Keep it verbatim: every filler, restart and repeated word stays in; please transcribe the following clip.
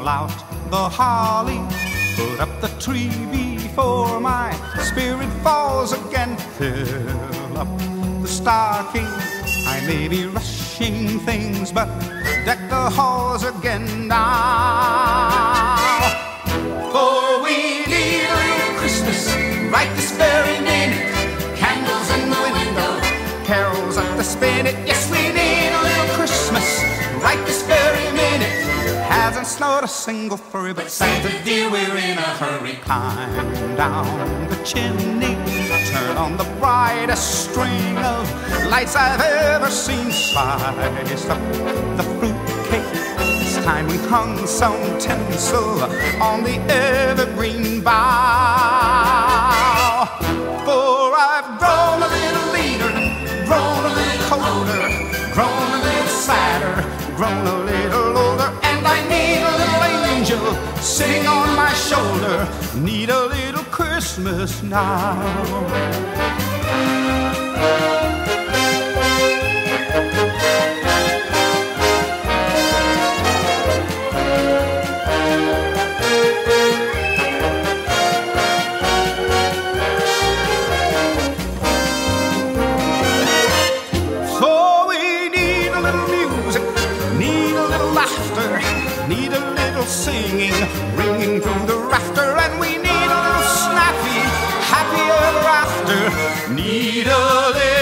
Pull out the holly, put up the tree before my spirit falls again. Fill up the stocking, I may be rushing things, but deck the halls again now. For we need a little Christmas right this very minute. Candles in the window, carols up the spinet. Yes, we need a little Christmas right this very minute. Hasn't snowed a single flurry, but Santa dear, we're in a hurry. Climb down the chimney, turn on the brightest string of lights I've ever seen. Slice up the fruitcake, this time we hung some tinsel on the evergreen bough. For I've grown a little leaner, grown a little colder, grown a little sadder, grown a little older, and I need a little angel sitting on my shoulder. Need a little Christmas now. Need a little singing, ringing through the rafter, and we need a little snappy, happy ever after. Need a little